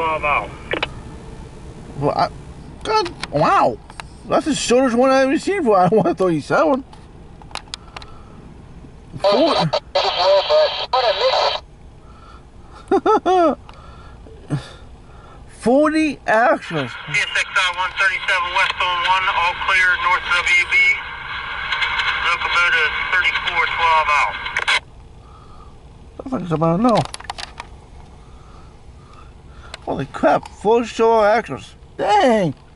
12 out. Well, God, wow. That's the shortest one I've ever seen for I-137. 40 axles. CSX I137 westbound 1, all clear north WB. Locomotive 3412 out. That's like something I don't know. Holy crap, 4 short axles. Dang.